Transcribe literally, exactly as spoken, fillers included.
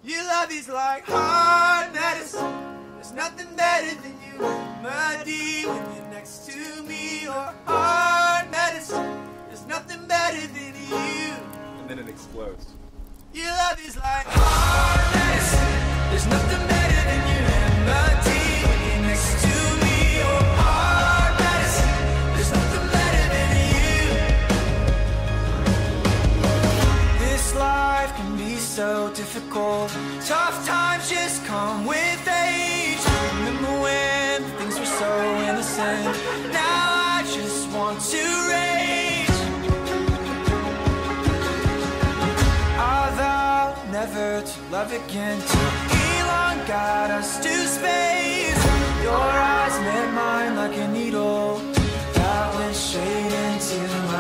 Your love is like hard medicine. There's nothing better than you. Remedy when you're next to me. Or hard medicine. There's nothing better than you. And then it explodes. Your love is like hard medicine. There's nothing better than your remedy when you're next to me. Or hard medicine. There's nothing better than you. This life can be so difficult. Tough times just come with age. Remember when things were so innocent. Now I just want to rage. I vow never to love again till Elon got us to space. Your eyes met mine like a needle that went straight into my